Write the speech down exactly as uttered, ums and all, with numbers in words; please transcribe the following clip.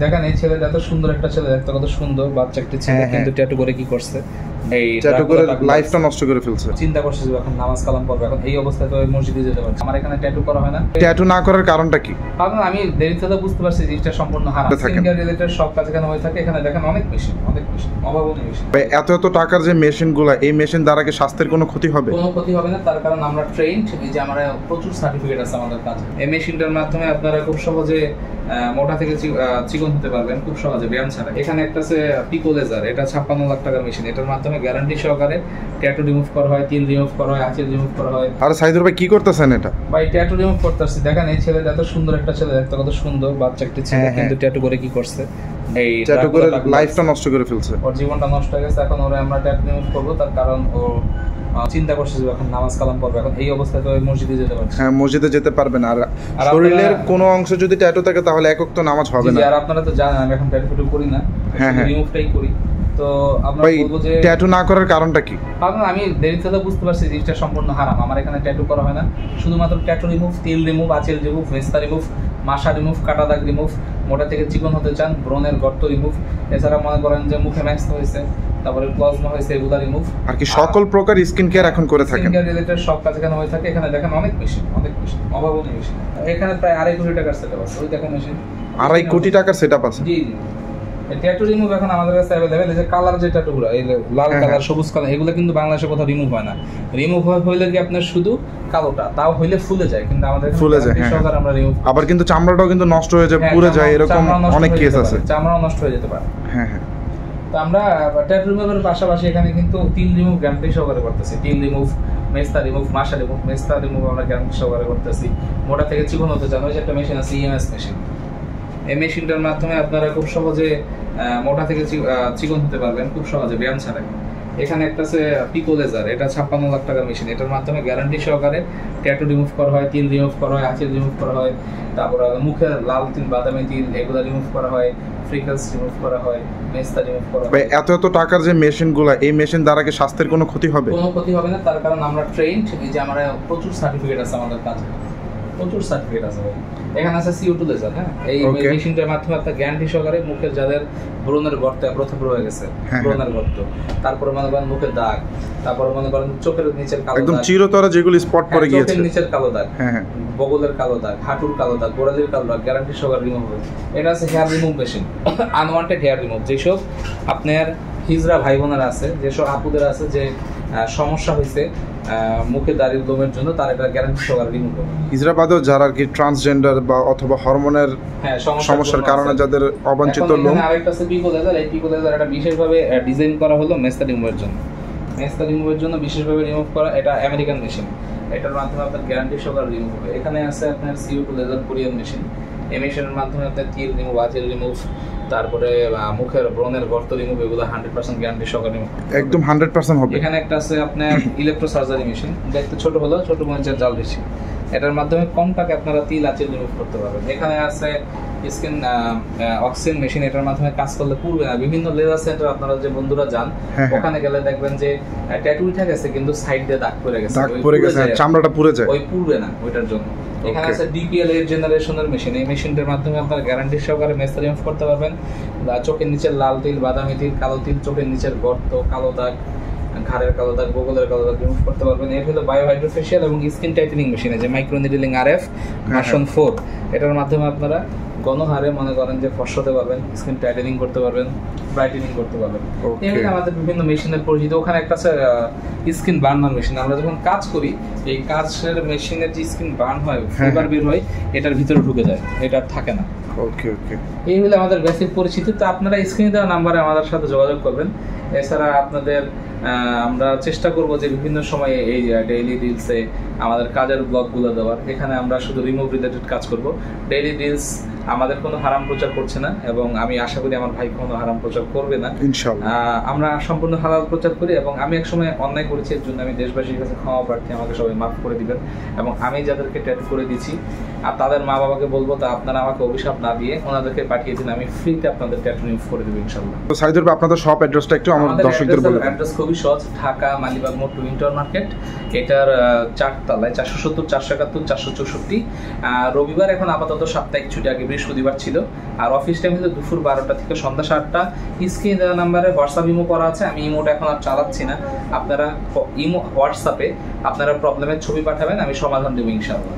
দেখেন এই ছেলেটা এত সুন্দর একটা ছেলে, দেখতে কত সুন্দর বাচ্চা একটা ছেলে, কিন্তু ট্যাটু করে কি করছে, এই ট্যাটু করে লাইফটা নষ্ট করে ফেলছে। চিন্তা করছে যে এখন নামাজ কালাম পড়বে, এখন এই অবস্থায় তো মসজিদে যেতে পারছে। আমার এখানে ট্যাটু করা হয় না। ট্যাটু না করার কারণটা কি? কারণ আমি দেরিতে তো বুঝতে পারছি জিনিসটা সম্পূর্ণ হারাম। স্কিন রিলেটেড সব কাজ এখানে হয়ে থাকে। এখানে দেখেন অনেক মেশিন, অনেক মেশিন, অভাবনীয় মেশিন। এত এত টাকার যে মেশিনগুলো, এই মেশিন দ্বারা কি স্বাস্থ্যের কোনো ক্ষতি হবে? কোনো ক্ষতি হবে না, তার কারণ আমরা ট্রেন্ড, এই যে আমরা প্রচুর সার্টিফিকেট আছে আমাদের কাছে। এই মেশিনটার মাধ্যমে আপনারা খুব সহজে মোটা থেকে চিকন হতে পারবেন খুব সহজে, ব্যায়াম ছাড়া। এখানে একটা আছে পিকো লেজার, এটা ছাপ্পান্ন লাখ টাকার মেশিন। এটার মাধ্যমে গ্যারান্টি সহকারে ট্যাটু রিমুভ করা হয়, তিল রিমুভ করা হয়, আঁচিল রিমুভ করা হয়। আর সাইদুর ভাই কি করতেছেন এটা? ভাই ট্যাটু রিমুভ করতেছি। দেখেন এই ছেলেটা এত সুন্দর একটা ছেলে, দেখতে কত সুন্দর বাচ্চা একটা ছেলে, কিন্তু ট্যাটু করে কি করছে, এই ট্যাটু করে লাইফটা নষ্ট করে ফেলছে। ওর জীবনটা নষ্ট হয়ে গেছে। এখন ওরে আমরা ট্যাটু রিমুভ করব, তার কারণ ও চিন্তা করছে যে এখন নামাজ কালাম পড়বে, এখন এই অবস্থায় তো মসজিদে যেতে পারছে। হ্যাঁ, মসজিদে যেতে পারবে না। আর শরীরের কোনো অংশ যদি ট্যাটু থাকে তাহলে এক ওয়াক্ত নামাজ হবে না। আর আপনারা তো জানেন আমি এখন ট্যাটু ফটো করি না, হ্যাঁ হ্যাঁ রিমুভটাই করি। তো আমরা বলবো যে ট্যাটু না করার কারণটা কি? কারণ আমি দেরিতে তো বুঝতে পারছি জিনিসটা সম্পূর্ণ হারাম। আমার এখানে ট্যাটু করা হয় না, শুধুমাত্র ট্যাটু রিমুভ, তিল রিমুভ, আঁচিল রিমুভ, মেস্তা রিমুভ, মাসা রিমুভ, কাটা দাগ রিমুভ, মোটা থেকে চিকন হতে চান, ব্রণের গর্ত রিমুভ, এছাড়া মনে করেন যে মুখে ম্যাক্স হয়েছে, তারপরে প্লাজমা হয়েছে, এগুলা রিমুভ। আর কি সকল প্রকার স্কিন কেয়ার এখন করে থাকেন। স্কিন কেয়ার রিলেটেড সব কাজ এখানে হয়ে থাকে। এখানে দেখেন অনেক মেশিন, অনেক মেশিন, অভাবনীয় মেশিন। এখানে প্রায় আড়াই কোটি টাকার সেটআপ আছে। ওই দেখেন মেশিন আড়াই কোটি টাকার সেটআপ আছে। জি জি। ট্যাটু রিমুভ এখন আমাদের কাছে অ্যাভেলেবেল। এই যে কালার যে ট্যাটুগুলো, এই লাল কালার, সবুজ কালার, এগুলো কিন্তু বাংলাদেশে কোথাও রিমুভ হয় না। রিমুভ হইলে কি আপনার শুধু কালোটা, তাও হইলে ফুলে যায়, কিন্তু আমাদের ফুলে যায়। হ্যাঁ, আমরা রিমুভ। আবার কিন্তু চামড়াটাও কিন্তু নষ্ট হয়ে যায়, পুড়ে যায়, এরকম অনেক কেস আছে। চামড়াও নষ্ট হয়ে যেতে পারে। হ্যাঁ হ্যাঁ। তো আমরা ট্যাটু রিমুভের পাশাপাশি এখানে কিন্তু তিল রিমুভ গ্যারান্টি সহকারে করতেছি। তিল রিমুভ, মেস্তা রিমুভ, মাসা রিমুভ, মেস্তা রিমুভ আমরা গ্যারান্টি সহকারে করতেছি। মোটা থেকে চিকন হতে চান, ওই যে একটা মেশিন আছে ইএমএস মেশিন। এই মেশিনটার মাধ্যমে আপনারা খুব সহজে মোটা থেকে চিকন হতে পারবেন খুব সহজে, ব্যায়াম ছাড়া। এখানে একটা আছে পিকো লেজার, এটা ছাপ্পান্ন লাখ টাকার মেশিন। এটার মাধ্যমে গ্যারান্টি সহকারে ট্যাটু রিমুভ করা হয়, তিল রিমুভ করা হয়, আঁচিল রিমুভ করা হয়, তারপরে মুখের লাল তিল, বাদামি তিল, এগুলো রিমুভ করা হয়, ফ্রিকলস রিমুভ করা হয়, মেস্তা রিমুভ করা হয়। এত এত টাকার যে মেশিনগুলো, এই মেশিন দ্বারা কি স্বাস্থ্যের কোনো ক্ষতি হবে? কোনো ক্ষতি হবে না, তার কারণ আমরা ট্রেন্ড, এই যে আমরা প্রচুর সার্টিফিকেট আছে আমাদের কাছে, প্রচুর সার্টিফিকেট আছে। এখানে আছে সিও টু লেজার। হ্যাঁ, এই মেশিনটার মাধ্যমে আপনার গ্যারান্টি সহকারে মুখের যাদের ব্রণের গর্ত প্রথম হয়ে গেছে, ব্রণের গর্ত, তারপরে মনে করেন মুখের দাগ, তারপরে মনে করেন চোখের নিচের কালো দাগ, একদম চিরতরে যেগুলো স্পট পড়ে গিয়েছে, চোখের নিচের কালো দাগ, হ্যাঁ হ্যাঁ, বগলের কালো দাগ, হাঁটুর কালো দাগ, গোড়ালির কালো দাগ, গ্যারান্টি সহকারে রিমুভ হবে। এটা আছে hair remove machine, unwanted hair remove. যেসব আপনার হিজড়া ভাই বোনেরা আছে, যেসব আপুদের আছে যে সমস্যা হয়েছে মুখে দাড়ির লোমের জন্য, তার এটা গ্যারান্টি সহকারে রিমুভ হবে। হিজড়া বাদেও যারা আর কি ট্রান্সজেন্ডার বা অথবা হরমোনের সমস্যার কারণে যাদের অবাঞ্ছিত লোম। আরেকটা আছে পিকো লেজার। এই পিকো লেজার এটা বিশেষভাবে ডিজাইন করা হলো মেস্তা রিমুভের জন্য। মেস্তা রিমুভের জন্য বিশেষভাবে রিমুভ করা, এটা আমেরিকান মেশিন। এটার মাধ্যমে আপনার গ্যারান্টি সহকারে রিমুভ হবে। এখানে আছে আপনার CO two laser Korean machine. এই মেশিনের মাধ্যমে আপনার তিল রিমুভ, আঁচিল রিমুভ, তারপরে মুখের ব্রণের গর্ত রিমুভ, এগুলো হান্ড্রেড পার্সেন্ট গ্যারান্টি সহকারে রিমুভ একদম হান্ড্রেড পার্সেন্ট হবে। এখানে একটা আছে আপনার ইলেকট্রো সার্জারি মেশিন, দেখতে ছোট হলো, ছোট মঞ্চের জাল বেশি। এটার মাধ্যমে কম টাকা আপনারা তিল, আঁচিল রিমুভ করতে পারবেন। এখানে আছে স্কিন অক্সিজেন মেশিন। এটার মাধ্যমে কাজ করলে পুড়বে না। বিভিন্ন লেজার সেন্টার আপনারা যে বন্ধুরা যান, ওখানে গেলে দেখবেন যে ট্যাটু উঠে গেছে কিন্তু সাইড দিয়ে দাগ পড়ে গেছে, দাগ পড়ে গেছে, চামড়াটা পুড়ে যায়, ওই পুড়বে না ওইটার জন্য। এখানে আছে ডিপিএল এইট জেনারেশনের মেশিন। এই মেশিনটার মাধ্যমে আপনারা গ্যারান্টি সহকারে মেস্তা রিমুভ করতে পারবেন। চোখের নিচের লাল তিল, বাদামি তিল, কালো তিল, চোখের নিচের গর্ত, কালো দাগ, ঘাড়ের কালো দাগ, বগলের কালো দাগ রিমুভ করতে পারবেন। এর হলো বায়ো হাইড্রোফেশিয়াল এবং স্কিন টাইটেনিং মেশিন, যে micro needling RF version four. এটার মাধ্যমে আপনারা গণহারে মনে করেন যে ফর্স হতে পারবেন, স্কিন টাইটেনিং করতে পারবেন, ব্রাইটেনিং করতে পারবেন। এগুলো আমাদের বিভিন্ন মেশিনের পরিচিত। ওখানে একটা আছে স্কিন বার্নার মেশিন। আমরা যখন কাজ করি, এই কাজের মেশিনের যে স্কিন বার্ন হয়, ফাইবার বের হয়, এটার ভিতরে ঢুকে যায়, এটা থাকে না। ওকে ওকে, এই হলো আমাদের বেসিক পরিচিতি। তো আপনারা স্ক্রিনে দেওয়া নাম্বারে আমাদের সাথে যোগাযোগ করবেন। এছাড়া আপনাদের আমরা চেষ্টা করব যে বিভিন্ন সময়ে এই ডেইলি রিলসে আমাদের কাজের ব্লগগুলো দেওয়ার। এখানে আমরা শুধু রিমুভ রিলেটেড কাজ করব। ডেইলি রিলস আমাদের কোনো হারাম প্রচার করছে না, এবং আমি আশা করি আমার ভাই কোনো হারাম প্রচার করবে না ইনশাআল্লাহ। আমরা সম্পূর্ণ হালাল প্রচার করি, এবং আমি একসময় অন্যায় করেছি, এর জন্য আমি দেশবাসীর কাছে ক্ষমা প্রার্থী, আমাকে সবাই মাফ করে দিবেন। এবং আমি যাদেরকে ট্যাটু করে দিচ্ছি আর তাদের মা বাবাকে বলবো, তা আপনারা আমাকে অভিশাপ না দিয়ে ওনাদেরকে পাঠিয়ে দিন, আমি ফ্রিতে আপনাদের ট্যাটু রিমুভ করে দেবো ইনশাআল্লাহ। তো সাইদুর ভাই, আপনাদের শপ অ্যাড্রেসটা একটু আমার দর্শকদের বলুন। অ্যাড্রেস খুবই খুবই সহজ, ঢাকা মালিবাগ মোড় টু ইন্টার মার্কেট, এটার চারতলায়, চারশো সত্তর চারশো একাত্তর চারশো চৌষট্টি। রবিবার এখন আপাতত সাপ্তাহিক ছুটি, আগে বৃহস্পতিবার ছিল। আর অফিস টাইম হলো দুপুর বারোটা থেকে সন্ধ্যা সাতটা। স্ক্রিন দেওয়া নাম্বারে হোয়াটসঅ্যাপ ইমো করা আছে, আমি ইমোটা এখন আর চালাচ্ছি না। আপনারা ইমো হোয়াটসঅ্যাপে আপনারা প্রবলেমের ছবি পাঠাবেন, আমি সমাধান দেবো ইনশাআল্লাহ।